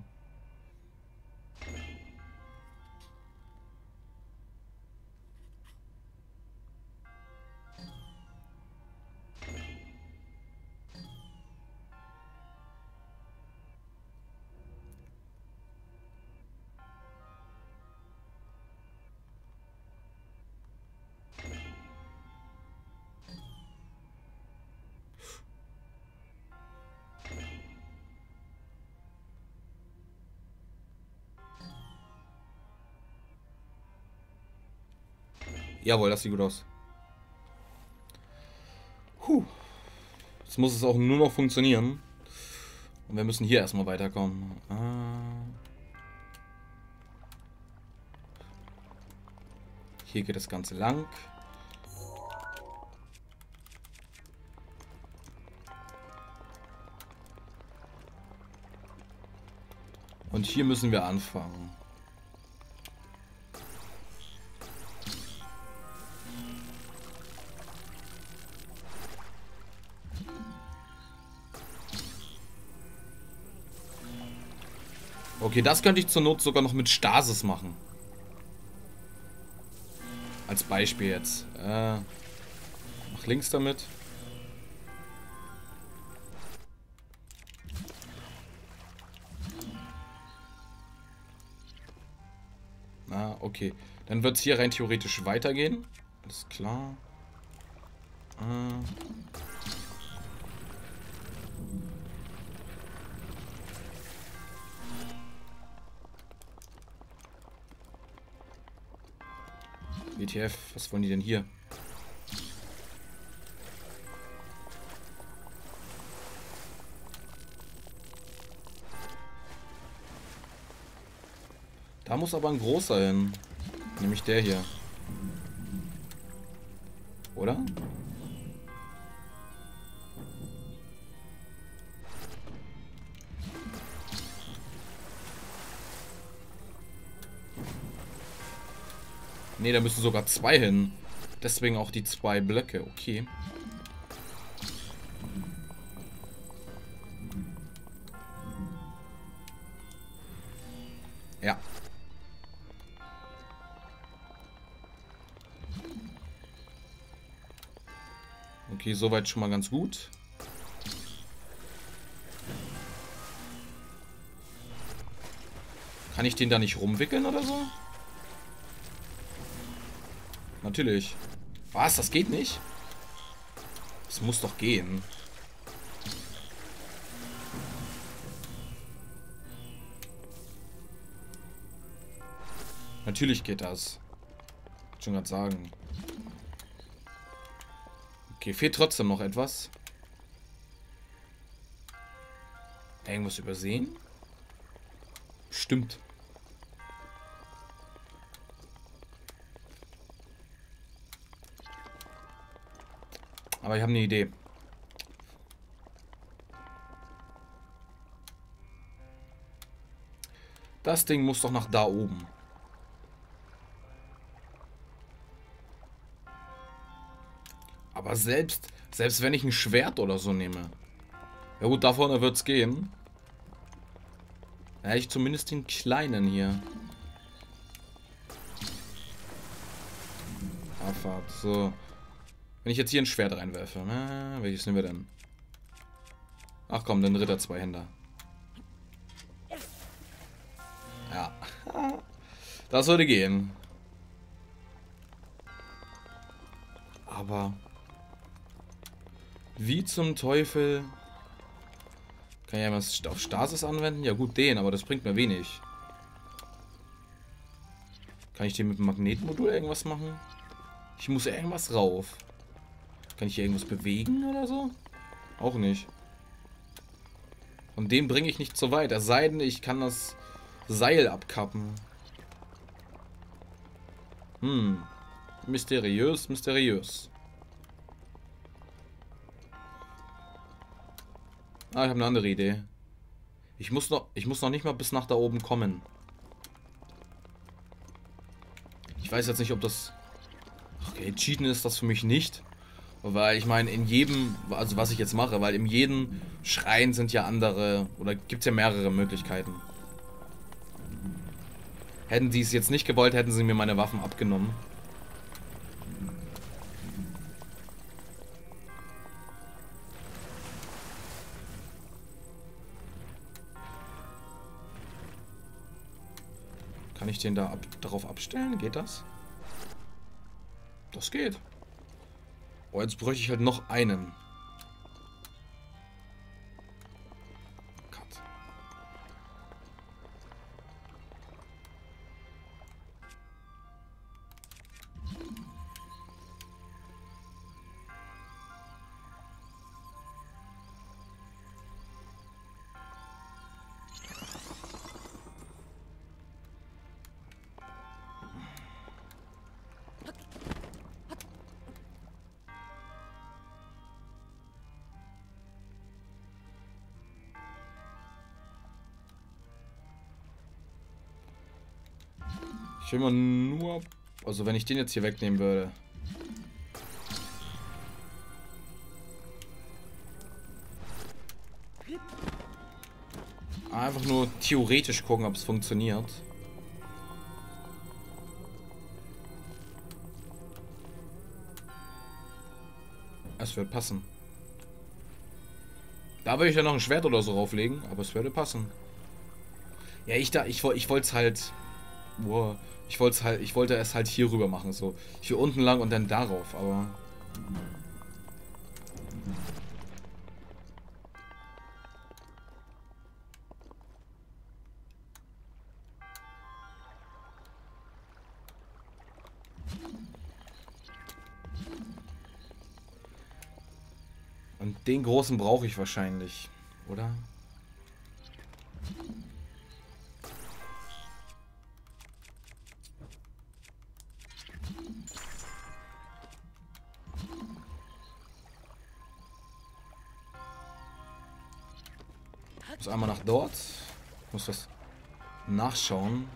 Jawohl, das sieht gut aus. Jetzt muss es auch nur noch funktionieren. Und wir müssen hier erstmal weiterkommen. Hier geht das Ganze lang. Und hier müssen wir anfangen. Okay, das könnte ich zur Not sogar noch mit Stasis machen. Als Beispiel jetzt. Mach links damit. Okay. Dann wird es hier rein theoretisch weitergehen. Alles klar. WTF, was wollen die denn hier? Da muss aber ein großer hin. Nämlich der hier. Oder? Ne, da müssen sogar 2 hin. Deswegen auch die 2 Blöcke. Okay. Ja. Okay, soweit schon mal ganz gut. Kann ich den da nicht rumwickeln oder so? Natürlich. Was? Das geht nicht? Das muss doch gehen. Natürlich geht das. Ich schon gerade sagen. Okay, fehlt trotzdem noch etwas. Irgendwas übersehen? Stimmt. Aber ich habe eine Idee. Das Ding muss doch nach da oben. Aber selbst wenn ich ein Schwert oder so nehme. Ja gut, da vorne wird es gehen. Da hätte ich zumindest den kleinen hier. Abfahrt, so. Wenn ich jetzt hier ein Schwert reinwerfe. Na, welches nehmen wir denn? Ach komm, den Ritter Zweihänder. Ja. Das würde gehen. Aber wie zum Teufel kann ich ja was auf Stasis anwenden? Ja gut, den, aber das bringt mir wenig. Kann ich den mit dem Magnetmodul irgendwas machen? Ich muss irgendwas rauf. Kann ich hier irgendwas bewegen oder so? Auch nicht. Und den bringe ich nicht so weit. Es sei denn, ich kann das Seil abkappen. Mysteriös, mysteriös. Ah, ich habe eine andere Idee. Ich muss noch nicht mal bis nach da oben kommen. Ich weiß jetzt nicht, ob das... Okay, cheaten ist das für mich nicht. Weil ich meine, in jedem... Also was ich jetzt mache, weil in jedem Schrein sind ja andere... Oder gibt es ja mehrere Möglichkeiten. Hätten die es jetzt nicht gewollt, hätten sie mir meine Waffen abgenommen. Kann ich den da darauf abstellen? Geht das? Das geht. Oh, jetzt bräuchte ich halt noch einen. Cut. Ich will mal nur... Also wenn ich den jetzt hier wegnehmen würde. Einfach nur theoretisch gucken, ob es funktioniert. Es wird passen. Da würde ich ja noch ein Schwert oder so drauflegen, aber es würde passen. Ja, ich wollte es halt... Boah, ich wollte es halt hier rüber machen, so. Hier unten lang und dann darauf, aber... Und den großen brauche ich wahrscheinlich, oder? Ich muss einmal nach dort. Ich muss das nachschauen.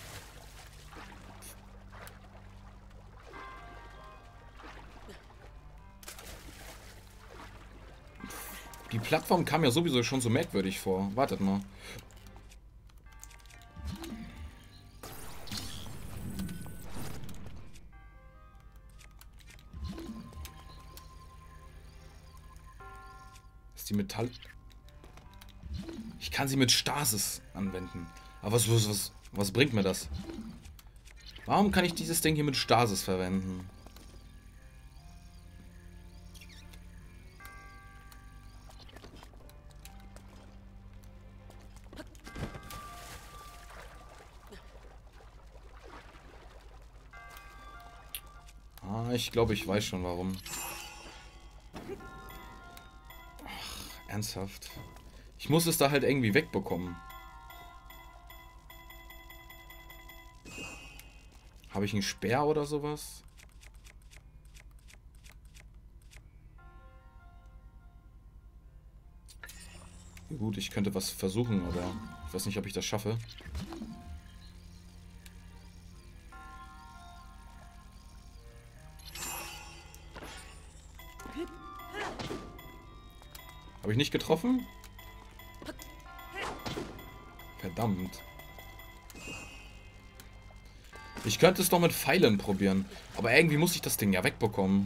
Die Plattform kam ja sowieso schon so merkwürdig vor. Wartet mal. Ist die Metall... Ich kann sie mit Stasis anwenden. Aber was bringt mir das? Warum kann ich dieses Ding hier mit Stasis verwenden? Ich glaube, ich weiß schon warum. Ach, ernsthaft. Ich muss es da halt irgendwie wegbekommen. Habe ich einen Speer oder sowas? Ja, gut, ich könnte was versuchen, aber ich weiß nicht, ob ich das schaffe. Habe ich nicht getroffen? Verdammt. Ich könnte es doch mit Pfeilen probieren. Aber irgendwie muss ich das Ding ja wegbekommen.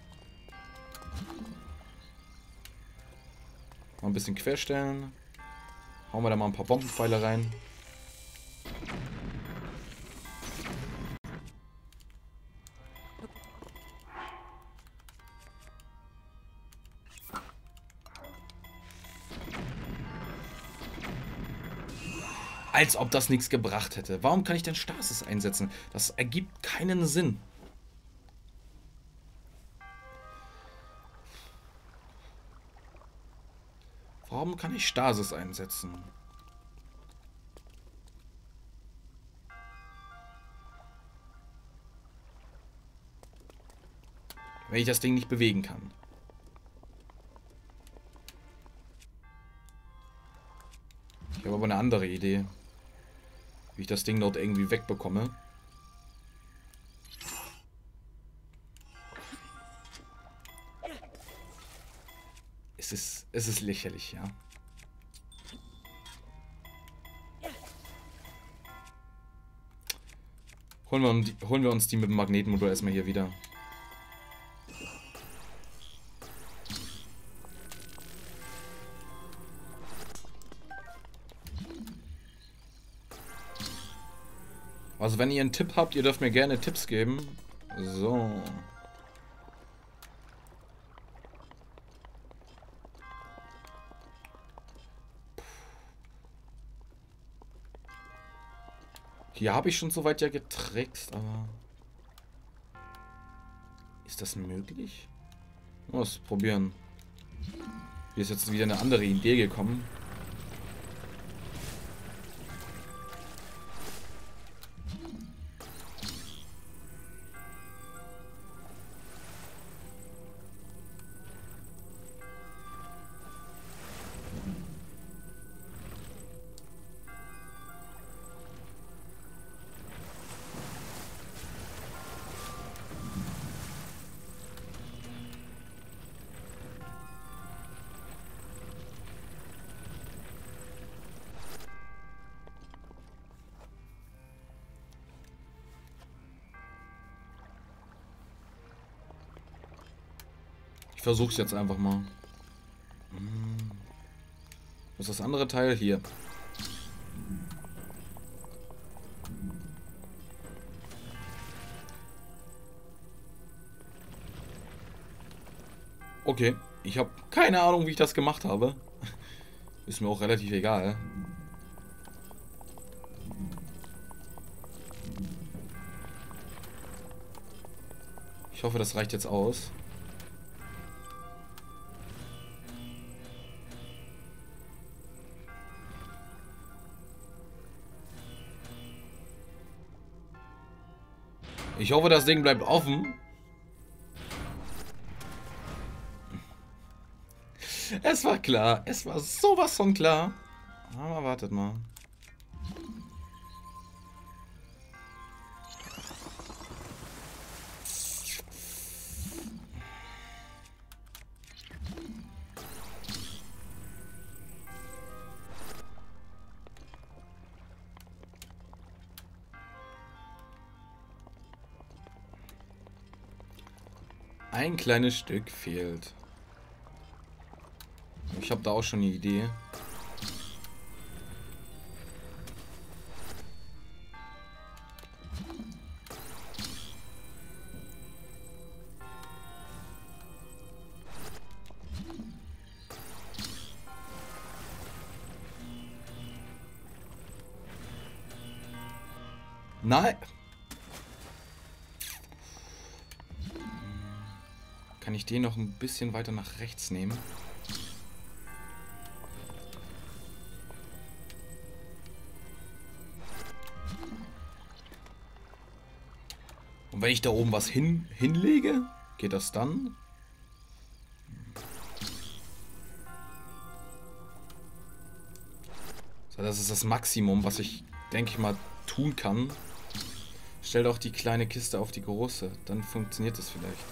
Mal ein bisschen querstellen. Hauen wir da mal ein paar Bombenpfeile rein. Als ob das nichts gebracht hätte. Warum kann ich denn Stasis einsetzen? Das ergibt keinen Sinn. Warum kann ich Stasis einsetzen? Wenn ich das Ding nicht bewegen kann. Ich habe aber eine andere Idee. Wie ich das Ding dort irgendwie wegbekomme. Es ist lächerlich, ja. Holen wir uns die mit dem Magnetmotor erstmal hier wieder. Also wenn ihr einen Tipp habt, ihr dürft mir gerne Tipps geben. So. Hier habe ich schon soweit ja getrickst, aber... Ist das möglich? Muss probieren. Hier ist jetzt wieder eine andere Idee gekommen. Ich versuch's jetzt einfach mal. Was ist das andere Teil? Hier. Okay, ich habe keine Ahnung, wie ich das gemacht habe. Ist mir auch relativ egal. Ich hoffe, das reicht jetzt aus. Ich hoffe, das Ding bleibt offen. Es war klar. Es war sowas von klar. Aber wartet mal. Ein kleines Stück fehlt. Ich habe da auch schon eine Idee. Nein. Kann ich den noch ein bisschen weiter nach rechts nehmen? Und wenn ich da oben was hinlege, geht das dann? So, das ist das Maximum, was ich, denke ich mal, tun kann. Stell doch die kleine Kiste auf die große, dann funktioniert es vielleicht.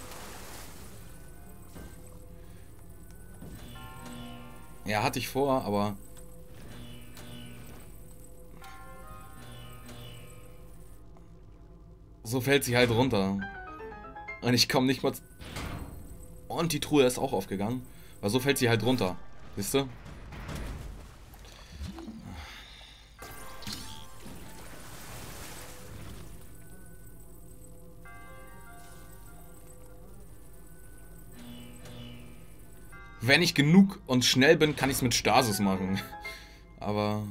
Ja, hatte ich vor, aber... So fällt sie halt runter. Und ich komme nicht mal... Und die Truhe ist auch aufgegangen. Weil so fällt sie halt runter. Wisst ihr? Wenn ich genug und schnell bin, kann ich es mit Stasis machen. Aber...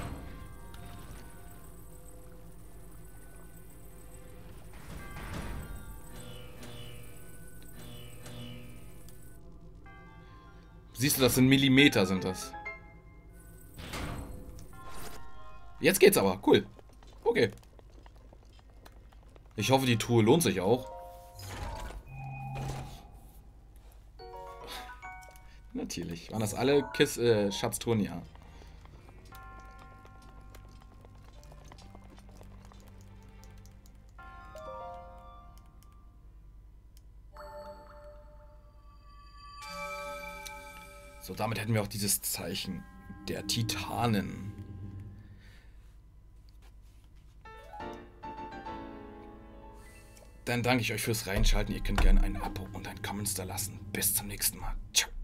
Siehst du, das sind Millimeter, sind das. Jetzt geht's aber. Cool. Okay. Ich hoffe, die Truhe lohnt sich auch. Natürlich. Waren das alle Schatztruhen? Ja. So, damit hätten wir auch dieses Zeichen der Titanen. Dann danke ich euch fürs Reinschalten. Ihr könnt gerne ein Abo und ein Kommentar lassen. Bis zum nächsten Mal. Ciao.